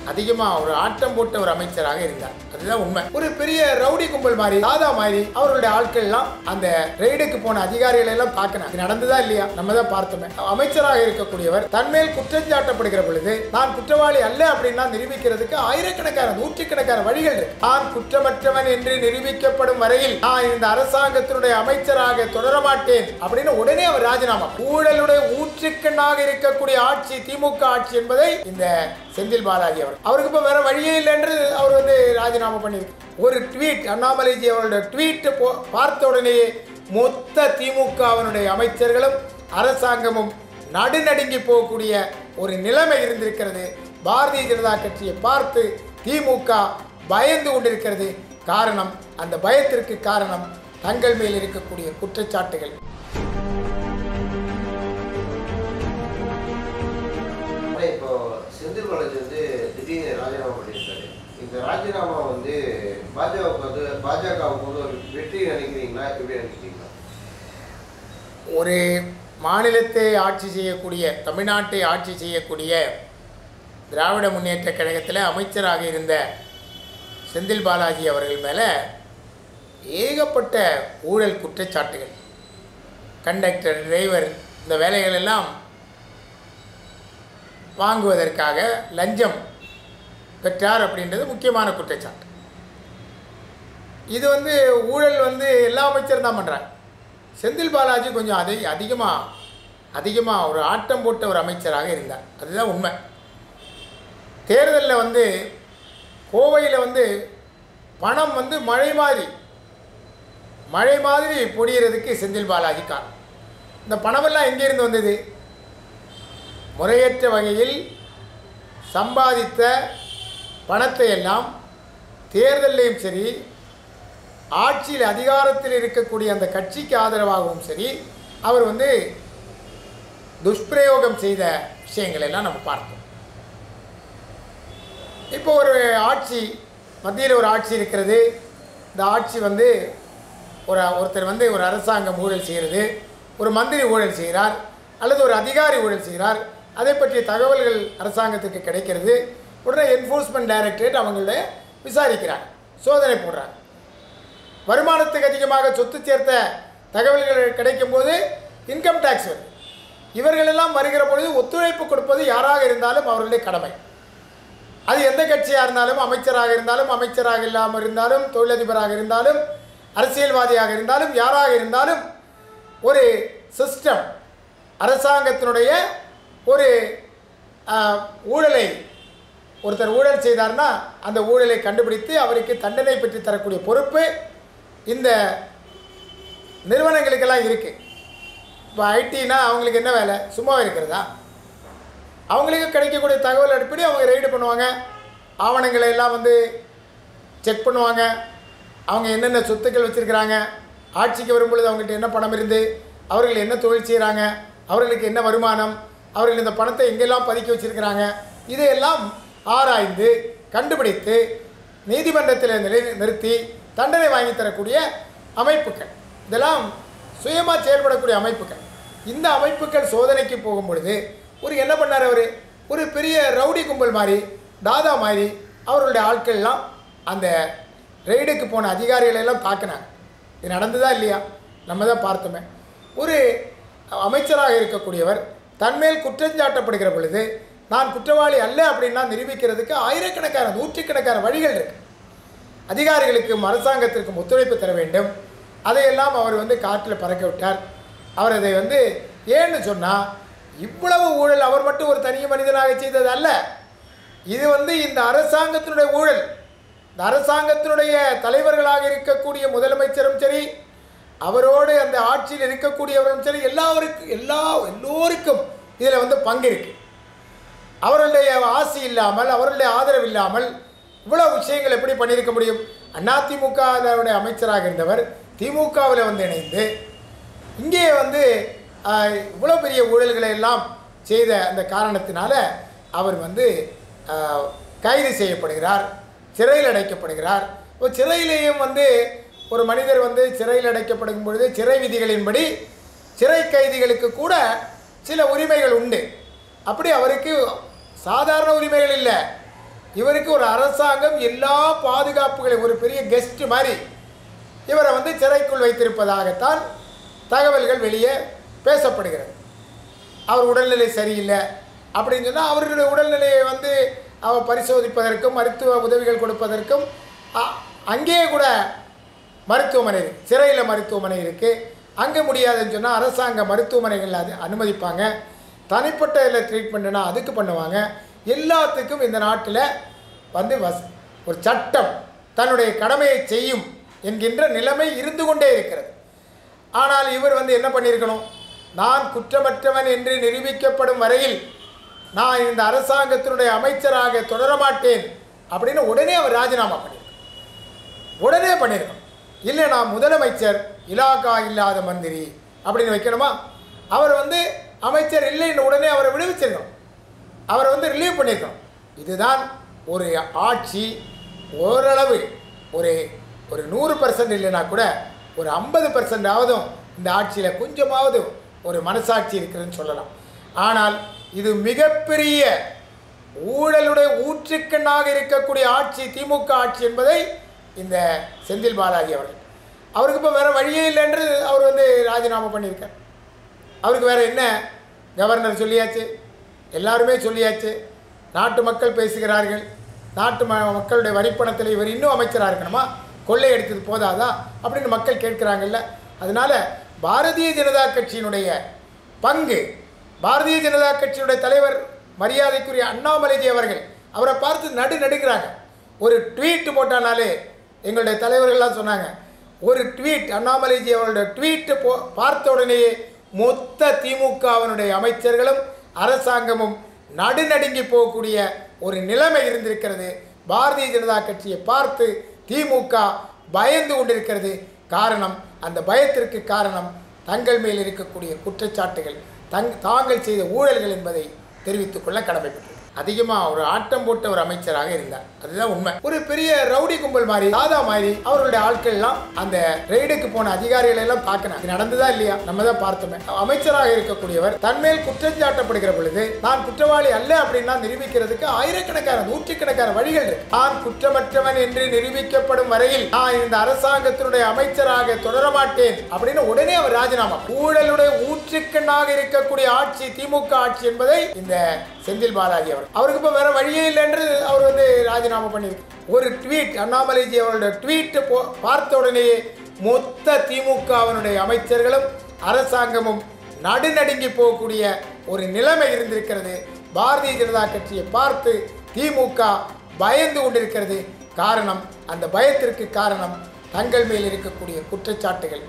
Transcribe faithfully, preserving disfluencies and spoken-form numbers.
அதிகமாக ஒரு ஆட்டம் போட்ட ஒரு அமைச்சராக இருந்தார். அதுதான் உண்மை. ஒரு பெரிய ரவுடி கும்பல் மாதிரி தாதா மாதிரி அவர்களுடைய ஆட்கள் எல்லாம் அந்த ரெய்டுக்கு போன அதிகாரிகளை எல்லாம் பார்க்கணும். நடந்ததா இல்லையா? நம்ம தான் பார்த்தோமே. அமைச்சராக இருக்கக்கூடியவர் தன்மேல் குற்றம் சாட்டப்படுகிற பொழுது நான் குற்றவாளி அல்ல அப்படின்னா நிரூபிக்கிறதுக்கு ஆயிரக்கணக்கான நூற்றுக்கணக்கான வழிகள் இருக்கு. நான் குற்றமற்றவன் என்று நிரூபிக்கப்படும் வரையில் நான் இந்த அரசாங்கத்தினுடைய அமைச்சராக தொடர மாட்டேன் அப்படின்னு உடனே அவர் ராஜினாமா. ஊழலுடைய ஊற்றுக்கண்ணாக இருக்கக்கூடிய ஆட்சி திமுக ஆட்சி என்பதை இந்த செந்தில் பாலாஜி அவர் அவருக்கு இப்போ வேற வழியே இல்லை என்று அவர் வந்து ராஜினாமா பண்ணியிருக்கு. ஒரு ட்வீட், அண்ணாமலைஜி அவருடைய ட்வீட் பார்த்த உடனேயே மொத்த திமுகவினுடைய அமைச்சர்களும் அரசாங்கமும் நடுநடுங்கி போகக்கூடிய ஒரு நிலைமை இருந்திருக்கிறது. பாரதிய ஜனதா கட்சியை பார்த்து திமுக பயந்து கொண்டிருக்கிறது. காரணம், அந்த பயத்திற்கு காரணம் தங்கள் மேல் இருக்கக்கூடிய குற்றச்சாட்டுகள். இப்போ செந்தில் பாலாஜி வந்து திடீர்னு ராஜினாமா பண்ணியிருக்காரு. இந்த ராஜினாமா வந்து பாஜகவுக்கு வந்து பாஜகவுக்கு வந்து ஒரு வெற்றி நினைக்கிறீங்களா, எப்படி நினைக்கிறீங்களா? ஒரு மாநிலத்தை ஆட்சி செய்யக்கூடிய, தமிழ்நாட்டை ஆட்சி செய்யக்கூடிய திராவிட முன்னேற்ற கழகத்தில் அமைச்சராக இருந்த செந்தில் பாலாஜி அவர்கள் மேலே ஏகப்பட்ட ஊழல் குற்றச்சாட்டுகள், கண்டக்டர், டிரைவர் இந்த வேலைகள் எல்லாம் வாங்குவதற்காக லஞ்சம் பெற்றார் அப்படின்றது முக்கியமான குற்றச்சாட்டு. இது வந்து ஊழல் வந்து எல்லா அமைச்சரும் தான் பண்ணுறாங்க. செந்தில் பாலாஜி கொஞ்சம் அதை அதிகமாக அதிகமாக ஒரு ஆட்டம் போட்ட ஒரு அமைச்சராக இருந்தார். அதுதான் உண்மை. தேர்தலில் வந்து கோவையில் வந்து பணம் வந்து மழை மாதிரி மழை மாதிரி பொடியறதுக்கு செந்தில் பாலாஜி காரணம். இந்த பணமெல்லாம் எங்கேருந்து வந்தது? முறையற்ற வகையில் சம்பாதித்த பணத்தை எல்லாம் தேர்தலையும் சரி, ஆட்சியில் அதிகாரத்தில் இருக்கக்கூடிய அந்த கட்சிக்கு ஆதரவாகவும் சரி அவர் வந்து துஷ்பிரயோகம் செய்த விஷயங்கள் எல்லாம் நம்ம பார்த்தோம். இப்போ ஒரு ஆட்சி, மத்தியில் ஒரு ஆட்சி இருக்கிறது. இந்த ஆட்சி வந்து ஒரு ஒருத்தர் வந்து ஒரு அரசாங்கம் ஊழல் செய்கிறது, ஒரு மந்திரி ஊழல் செய்கிறார் அல்லது ஒரு அதிகாரி ஊழல் செய்கிறார், அதை பற்றிய தகவல்கள் அரசாங்கத்துக்கு கிடைக்கிறது. உடனே என்ஃபோர்ஸ்மெண்ட் டைரக்டரேட் அவங்கள விசாரிக்கிறாங்க, சோதனை போடுறாங்க. வருமானத்துக்கு அதிகமாக சொத்து சேர்த்த தகவல்கள் கிடைக்கும்போது இன்கம் டேக்ஸ் வருது. இவர்களெல்லாம் வருகிற பொழுது ஒத்துழைப்பு கொடுப்பது யாராக இருந்தாலும் அவர்களுடைய கடமை. அது எந்த கட்சியாக இருந்தாலும், அமைச்சராக இருந்தாலும், அமைச்சராக இல்லாமல் இருந்தாலும், தொழிலதிபராக இருந்தாலும், அரசியல்வாதியாக இருந்தாலும், யாராக இருந்தாலும் ஒரு சிஸ்டம், அரசாங்கத்தினுடைய ஒரு ஊழலை ஒருத்தர் ஊழல் செய்தார்னா அந்த ஊழலை கண்டுபிடித்து அவருக்கு தண்டனை பெற்று தரக்கூடிய பொறுப்பு இந்த நிறுவனங்களுக்கெல்லாம் இருக்குது. இப்போ ஐடினா அவங்களுக்கு என்ன வேலை? சும்மா இருக்கிறதா? அவங்களுக்கு கிடைக்கக்கூடிய தகவல் அடிப்படை அவங்க ரெய்டு பண்ணுவாங்க, ஆவணங்களை எல்லாம் வந்து செக் பண்ணுவாங்க. அவங்க என்னென்ன சொத்துக்கள் வச்சுருக்கிறாங்க, ஆட்சிக்கு வரும்பொழுது அவங்கள்ட்ட என்ன பணம் இருந்து, அவர்கள் என்ன தொழில் செய்கிறாங்க, அவர்களுக்கு என்ன வருமானம், அவர்கள் இந்த பணத்தை எங்கெல்லாம் பதுக்கி வச்சுருக்கிறாங்க, இதையெல்லாம் ஆராய்ந்து கண்டுபிடித்து நீதிமன்றத்தில் நிலை நிறுத்தி தண்டனை வாங்கி தரக்கூடிய அமைப்புகள், இதெல்லாம் சுயமாக செயல்படக்கூடிய அமைப்புகள். இந்த அமைப்புகள் சோதனைக்கு போகும் பொழுது ஒரு என்ன பண்ணார் அவர்? ஒரு பெரிய ரவுடி கும்பல் மாதிரி, தாதா மாதிரி அவர்களுடைய ஆட்கள்லாம் அந்த ரெய்டுக்கு போன அதிகாரிகளை எல்லாம் பார்க்கினாங்க. இது நடந்ததா இல்லையா? நம்ம தான் பார்த்தோமே. ஒரு அமைச்சராக இருக்கக்கூடியவர் தன்மேல் குற்றம் சாட்டப்படுகிற பொழுது நான் குற்றவாளி அல்ல அப்படின்னா நிரூபிக்கிறதுக்கு ஆயிரக்கணக்கான நூற்றுக்கணக்கான வழிகள் இருக்கு. அதிகாரிகளுக்கும் அரசாங்கத்திற்கும் ஒத்துழைப்பு தர வேண்டும். அதையெல்லாம் அவர் வந்து காற்றில் பறக்க விட்டார். அவர் அதை வந்து ஏன்னு சொன்னால், இவ்வளவு ஊழல் அவர் மட்டும் ஒரு தனி மனிதனாக செய்தது அல்ல. இது வந்து இந்த அரசாங்கத்தினுடைய ஊழல். இந்த அரசாங்கத்தினுடைய தலைவர்களாக இருக்கக்கூடிய முதலமைச்சரும் சரி, அவரோடு அந்த ஆட்சியில் இருக்கக்கூடியவரும் சரி, எல்லாருக்கும் எல்லா எல்லோருக்கும் இதில் வந்து பங்கு இருக்குது. அவர்களுடைய ஆசி இல்லாமல், அவர்களுடைய ஆதரவு இல்லாமல் இவ்வளோ விஷயங்கள் எப்படி பண்ணியிருக்க முடியும்? அதிமுகவுடைய அமைச்சராக இருந்தவர் திமுகவில் வந்து இணைந்து இங்கே வந்து இவ்வளோ பெரிய ஊழல்களை எல்லாம் செய்த அந்த காரணத்தினால அவர் வந்து கைது செய்யப்படுகிறார், சிறையில் அடைக்கப்படுகிறார். இப்போ சிறையிலேயும் வந்து ஒரு மனிதர் வந்து சிறையில் அடைக்கப்படும் பொழுது சிறை விதிகளின்படி சிறை கைதிகளுக்கு கூட சில உரிமைகள் உண்டு. அப்படி அவருக்கு சாதாரண உரிமைகள் இல்லை, இவருக்கு ஒரு அரசாங்கம் எல்லா பாதுகாப்புகளையும் ஒரு பெரிய கெஸ்ட் மாதிரி இவரை வந்து சிறைக்குள் வைத்திருப்பதாகத்தான் தகவல்கள் வெளியே பேசப்படுகிறது. அவர் உடல்நிலை சரியில்லை அப்படின்னு சொன்னால் அவர்களுடைய உடல்நிலையை வந்து அவர் பரிசோதிப்பதற்கும் மருத்துவ உதவிகள் கொடுப்பதற்கும் அங்கேயே கூட மருத்துவமனை இருக்குது, சிறையில் மருத்துவமனை இருக்குது. அங்கே முடியாதுன்னு சொன்னால் அரசாங்க மருத்துவமனைகளில் அது அனுமதிப்பாங்க. தனிப்பட்ட இதில் ட்ரீட்மெண்ட்னா அதுக்கு பண்ணுவாங்க. எல்லாத்துக்கும் இந்த நாட்டில் வந்து வஸ் ஒரு சட்டம் தன்னுடைய கடமையை செய்யும் என்கின்ற நிலைமை இருந்து கொண்டே இருக்கிறது. ஆனால் இவர் வந்து என்ன பண்ணியிருக்கணும், நான் குற்றமற்றவன் என்று நிரூபிக்கப்படும் வரையில் நான் இந்த அரசாங்கத்தினுடைய அமைச்சராக தொடரமாட்டேன் அப்படின்னு உடனே அவர் ராஜினாமா பண்ணியிருக்கணும். உடனே பண்ணியிருக்கணும். இல்லை நான் முதலமைச்சர் இலாகா இல்லாத மந்திரி அப்படின்னு வைக்கணுமா? அவர் வந்து அமைச்சர் இல்லைன்னு உடனே அவரை விடுவிச்சிருக்கணும், அவரை வந்து ரிலீவ் பண்ணியிருக்கணும். இதுதான் ஒரு ஆட்சி ஓரளவு ஒரு ஒரு நூறு பர்சன்ட் இல்லைனா கூட ஒரு ஐம்பது பர்சன்டாவதும் இந்த ஆட்சியில் கொஞ்சமாவது ஒரு மனசாட்சி இருக்குதுன்னு சொல்லலாம். ஆனால் இது மிகப்பெரிய ஊழலுடைய ஊற்றுக்கண்ணாக இருக்கக்கூடிய ஆட்சி திமுக ஆட்சி என்பதை இந்த செந்தில் பாலாஜி அவர்கள், அவருக்கு இப்போ வேறு வழியே இல்லை என்று அவர் வந்து ராஜினாமா பண்ணியிருக்கார். அவருக்கு வேறு என்ன, கவர்னர் சொல்லியாச்சு, எல்லாருமே சொல்லியாச்சு, நாட்டு மக்கள் பேசுகிறார்கள், நாட்டு ம மக்களுடைய வரிப்பணத்தில் இவர் இன்னும் அமைச்சராக இருக்கணுமா, கொள்ளை எடுத்தது போதாதா அப்படின்னு மக்கள் கேட்குறாங்கல்ல. அதனால் பாரதிய ஜனதா கட்சியினுடைய பங்கு, பாரதிய ஜனதா கட்சியினுடைய தலைவர் மரியாதைக்குரிய அண்ணாமலைஜி அவர்கள் அவரை பார்த்து நடு நடுக்கிறாங்க. ஒரு ட்வீட் போட்டானாலே எங்களுடைய தலைவர்கள்லாம் சொன்னாங்க, ஒரு ட்வீட் அண்ணாமலைஜி அவர்களுடைய ட்வீட்டு போ பார்த்த உடனேயே மொத்த திமுகவினுடைய அமைச்சர்களும் அரசாங்கமும் நடுநடுங்கி போகக்கூடிய ஒரு நிலைமை இருந்திருக்கிறது. பாரதிய ஜனதா கட்சியை பார்த்து திமுக பயந்து கொண்டிருக்கிறது. காரணம், அந்த பயத்திற்கு காரணம் தங்கள் மேல் இருக்கக்கூடிய குற்றச்சாட்டுகள், தங் தாங்கள் செய்த ஊழல்கள் என்பதை தெரிவித்துக் கொள்ள கடமைப்பட்டது. அதிகமாக ஒரு ஆட்டம் போட்ட ஒரு அமைச்சராக இருந்தார், அதுதான் உண்மை. ஒரு பெரிய ரவுடி கும்பல் மாதிரி தாதா மாதிரி அவர்களுடைய ஆட்கள் எல்லாம் அந்த ரெய்டுக்கு போன அதிகாரிகளை எல்லாம் பார்க்கணும். இது நடந்ததா இல்லையா, நம்ம தான் பார்த்தோமே. அமைச்சராக இருக்கக்கூடியவர் தன்மேல் குற்றம் சாட்டப்படுகிற பொழுது நான் குற்றவாளி அல்ல அப்படின்னா நிரூபிக்கிறதுக்கு ஆயிரக்கணக்கான நூற்றுக்கணக்கான வழிகள் இருக்கு. நான் குற்றமற்றவன் என்று நிரூபிக்கப்படும் வரையில் நான் இந்த அரசாங்கத்தினுடைய அமைச்சராக தொடரமாட்டேன் அப்படின்னு உடனே அவர் ராஜினாமா. ஊழலுடைய ஊற்றுக்கண்ணாக இருக்கக்கூடிய ஆட்சி திமுக ஆட்சி என்பதை இந்த செந்தில் பாலாஜி அவர், அவருக்கு இப்போ வேற வழியே இல்லை என்று அவர் வந்து ராஜினாமா பண்ணியிருக்கு. ஒரு ட்வீட் அண்ணாமலைஜி அவருடைய ட்வீட்டு போ பார்த்த உடனேயே மொத்த திமுகவினுடைய அமைச்சர்களும் அரசாங்கமும் நடுநடுங்கி போகக்கூடிய ஒரு நிலைமை இருந்திருக்கிறது. பாரதிய ஜனதா கட்சியை பார்த்து திமுக பயந்து கொண்டிருக்கிறது. காரணம், அந்த பயத்திற்கு காரணம் தங்கள் மேல் இருக்கக்கூடிய குற்றச்சாட்டுகள்,